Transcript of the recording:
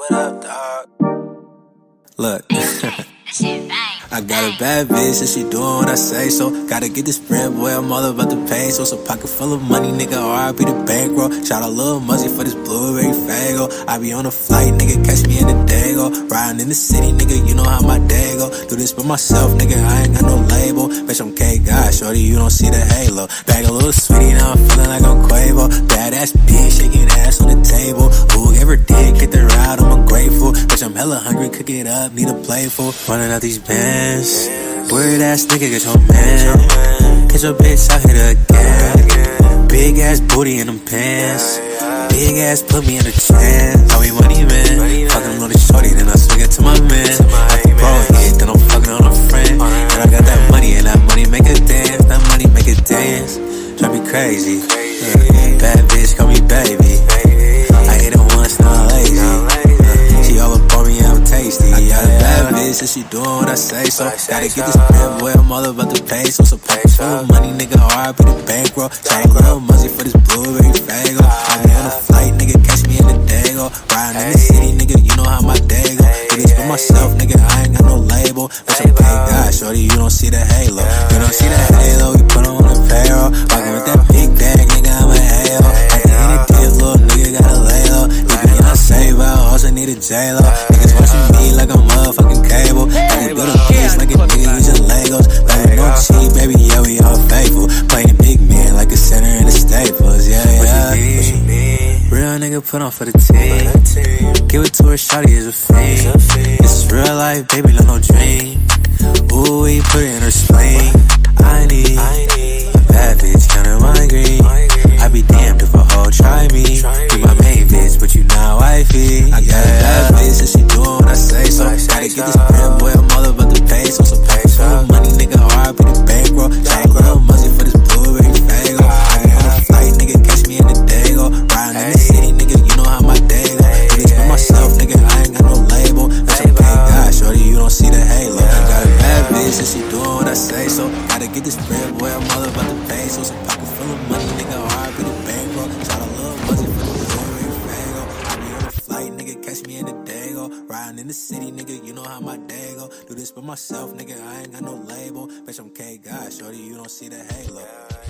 what up, dog? Look, I got a bad bitch and she doing what I say, so gotta get this bread, boy, I'm all about the pay. So it's a pocket full of money, nigga, R.I.P. the bankroll. Shout out Lil Muzzy for this blueberry fago. I be on a flight, nigga, catch me in the Dago. Riding in the city, nigga, you know how my day go. Do this by myself, nigga, I ain't got no label. Bitch, I'm K-God, shorty, you don't see the halo. Bag a little sweetie, now I'm feeling like I'm Quavo. Badass bitch, shaking ass on the table. Who ever did get the ride, I'm grateful. Bitch, I'm hella hungry, cook it up, need a playful. Running out these bands. Weird ass nigga, get your man. Get your bitch out here again. Big ass booty in them pants. Big ass put me in a chance. How we money, man. Fucking on the shorty, then I swing it to my man. After bro hit, then I'm fucking on a friend. And I got that money, and that money make a dance. That money make a dance. Drive me crazy. Bad bitch, call me baby. I hit it once, now I'm lazy. She all up on me, I'm tasty. I got a bad bitch, and she doing what I say. So gotta get this bread, boy, I'm all about the pay. So it's a pocket full of money, nigga, R.I.P. the bankroll. Shout out Lil Muzzy for this blueberry fago. I be on a flight, nigga, catch me in the Dago. Riding in the city, nigga, you know how my day go. Do this for myself, nigga, I ain't got no label. Bitch, I'm K-God, shorty, you don't see the halo. You don't see the halo, we put on the payroll. Walking with that big bag, nigga, I'm a halo. At the end of the day, little nigga gotta lay low. You be on save out, also need a J-Lo. Niggas watching me like a motherfucking cable. Nigga do the piece like a nigga using Legos. Baby, no cheat, baby, yeah, we all faithful. Playing big man like a center in the Staples, yeah, yeah. Real nigga put on for the team. Give it to her, shawty is a fiend. This is real life, baby, no dream. Ooh, we put it in her spleen. I need a bad bitch, counting my green. I be damned if a hoe try me. You my main bitch, but you not wifey. I got a bad bitch and she doing what I say. So gotta get this bread, boy, I'm all about the pay. So pay full of money, nigga, R.I.P. the bankroll. Shout out Lil Muzzy for this blueberry fago. I be on a flight, nigga, catch me in the Dago. Riding in the city, nigga, you know how my day go. Do this for myself, nigga, I ain't got no label. Bitch, I'm K-God, shorty, you don't see the halo. I got a bad bitch and she doing what I say. So gotta get this bread, boy, I'm all about the pay. So it's a pocket full of money, nigga, R.I.P. the bankroll. Shout out Lil Muzzy for the blueberry fago. I be on a flight, nigga, catch me in the Dago. Riding in the city, nigga, you know how my day go. Do this for myself, nigga, I ain't got no label. Bitch, I'm K-God, shorty, you don't see the halo.